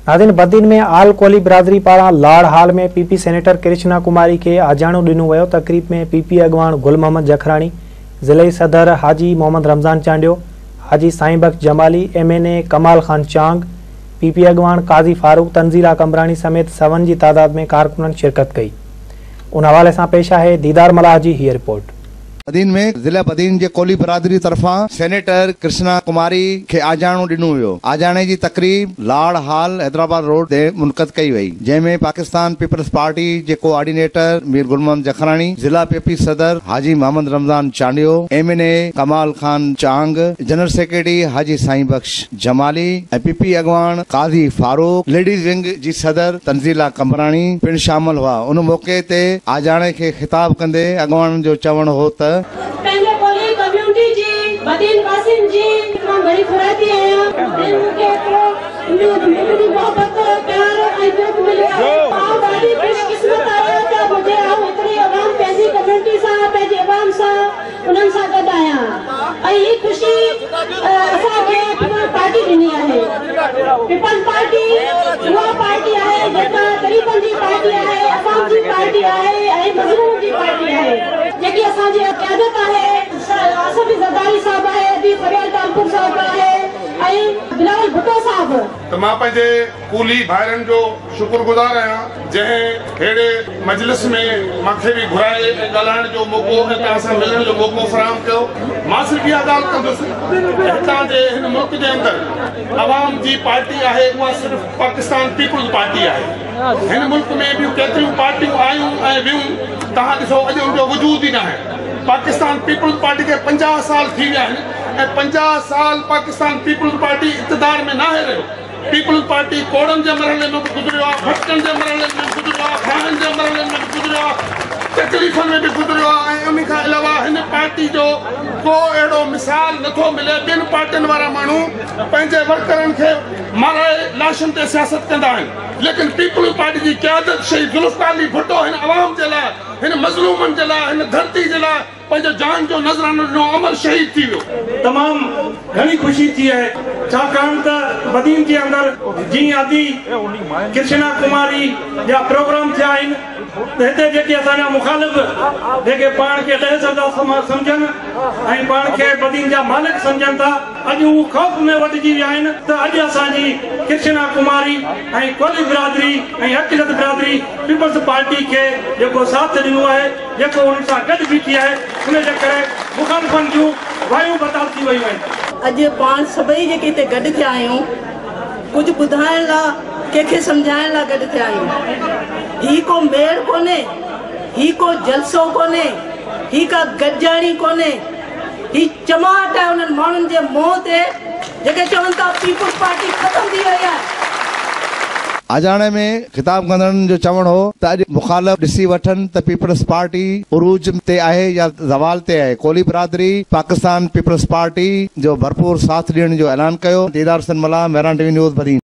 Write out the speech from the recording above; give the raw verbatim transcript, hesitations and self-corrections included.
नाज़रीन, बदीन में आल कोली बिरादरी पारा लाड़ हाल में पीपी सेनेटर कृष्णा कुमारी के आजाणो ॾिनो वियो। तकरीब में पीपी अगवान गुल मोहम्मद जखरानी, ज़िले सदर Haji Mohammad Ramzan Chandio, Haji Sain Bakhsh Jamali, M N A Kamal Khan Chang, PP अगवान काजी फारूक, तंजीला कमरानी समेत सवन की तादाद में कारकुनन शिरकत कई। उन हवाले से पेश है दीदार मलाह जी ही रिपोर्ट। बदीन में ज़िला बदीन के कोली बिरादरी तरफा सेनेटर कृष्णा कुमारी के आजाणो ॾिनो वियो। आजाणे जी तकरीब लाड़ हाल हैदराबाद रोड ते मुनक़द कई वई, जंहिंमें पाकिस्तान पीपल्स पार्टी जे कोऑर्डिनेटर मीर गुल मोहम्मद जखरानी, जिला पीपी सदर Haji Mohammad Ramzan Chandio, M N A Kamal Khan Chang, general secretary Haji Sain Bakhsh Jamali ऐं पीपी अगवान काजी फारूक, लेडीज़ विंग जी सदर तंजीला कमरानी पिण शामिल हुआ। उन मौके ते आजाणे खे खिताब कंदे अगवान जो चवण हो त पहले कोली कम्युनिटी जी बदीन वासिन जी मां बड़ी खुराती आया दिन के तो मेरी मोहब्बत प्यार ऐं दुख मिलियो। मां ॾाढी खुशकिस्मत आहियां त मुझे आऊं एतिरी आवाम पंहिंजी कम्युनिटी सां पंहिंजे आवाम सां उन्हनि सां गॾु आहियां ऐं ही ख़ुशी असांखे पीपल्स पार्टी ॾिनी आहे। पीपल्स पार्टी उहा पार्टी आहे जेका ग़रीबनि जी पार्टी आहे, आवाम जी पार्टी आहे ऐं मज़लूम जी पार्टी आहे, जेकी असांजी क़यादत आहे। आसिफ ज़रदारी साहब आहे, अदीब फरियाद कानपुर साहब आहे ऐं बिलावल भुट्टो साहब। तो मां पंहिंजे कूली भाइरनि जो शुक्रगुज़ार आहियां जंहिं अहिड़े मजलिस में मूंखे बि घुराए ऐं ॻाल्हाइण जो मौक़ो ऐं तव्हां सां मिलण जो मौक़ो फराहम कयो। मां सिर्फ़ु इहा ॻाल्हि कंदुसि, हितां जे हिन मुल्क जे अंदरि आवाम जी पार्टी आहे, उहा सिर्फ़ु पाकिस्तान पीपल्स पार्टी आहे। हिन मुल्क में ॿियूं केतिरियूं पार्टियूं आयूं ऐं वियूं, तव्हां ॾिसो अॼु उनजो वजूद ई न आहे। पाकिस्तान पीपल्स पार्टी के पंजाह साल थी विया आहिनि ऐं पंजाह साल पाकिस्तान पीपल्स पार्टी इक़्तिदार में नाहे रहियो। पीपल्स पार्टी कोड़नि जे मरहले में बि गुज़रियो आहे, भटकनि जे मरहले में बि गुज़रियो आहे, खाइण जे मरहले में बि गुज़रियो आहे, तकलीफ़ुनि में बि गुज़रियो आहे ऐं उन खां अलावा हिन पार्टी जो को अहिड़ो मिसाल नथो मिले। ॿियनि पार्टियुनि वारा माण्हू पंहिंजे वर्करनि खे माराए लाशुनि ते सियासत कंदा आहिनि, लेकिन पीपल्स पार्टी जी क़यादत शहीद ज़ुल्फ़िकार अली भुट्टो हिन अवाम जे लाइ, हिन मज़लूमनि जे लाइ, हिन धरती जे लाइ पंहिंजो जान जो नज़रानो ॾिनो, अमल शहीद थी वियो। तमामु घणी ख़ुशी थी आहे, छाकाणि त बदीन जे अंदरि जीअं आदि कृष्णा कुमारी जा प्रोग्राम थिया आहिनि त हिते जेके असांजा मुखालिफ़ जेके पाण खे लहज़दा सम्झनि ऐं पाण खे बदीन जा मालिक सम्झनि था, अॼु हू ख़ौफ़ में वधिजी विया आहिनि त अॼु असांजी कृष्णा कुमारी ऐं कोली बिरादरी ऐं अक़ीदत बिरादरी पीपल्स पार्टी खे जेको साथ ॾिनो आहे, जेको उन सां गॾु बीठी आहे, उन जे करे मुखालिफ़नि जूं वायूं बदल थी वियूं आहिनि। अॼु पाण सभई जेके हिते गॾु थिया आहियूं, कुझु ॿुधाइण लाइ, कंहिंखे सम्झाइण लाइ गॾु थिया आहियूं। ही को मेड़ कोन्हे, ही को जलसो कोन्हे, ही का गॾिजाणी कोन्हे, ही चमाट आहे उन्हनि माण्हुनि जे मुंहं ते जेके चवनि था पीपल्स पार्टी ख़तम थी वई आहे। आजाणे में खिताब कंदड़नि जो चवण हो त अॼु मुखालिफ़ ॾिसी वठनि त पीपल्स पार्टी उरूज ते आहे या ज़वाल ते आहे। कोली बिरादरी पाकिस्तान पीपल्स पार्टी जो भरपूर साथ ॾियण जो ऐलान कयो। दीदार सन मलाह, मेहरान टीवी न्यूज़ बदीन।